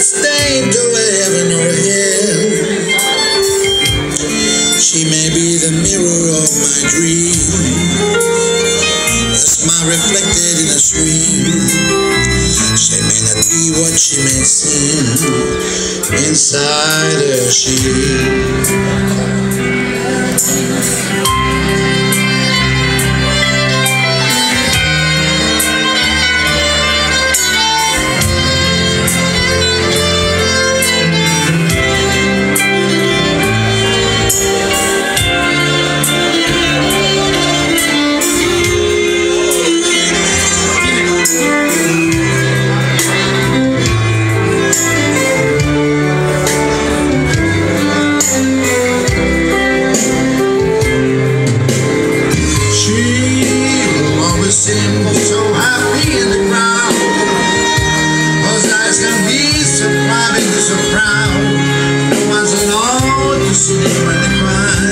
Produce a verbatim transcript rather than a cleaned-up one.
Stay to heaven or hell. She may be the mirror of my dream, a smile reflected in a stream. She may not be what she may seem inside her sheet. Seems so happy in the crowd, those eyes can be so private, so proud. No one's allowed to see them when they cry.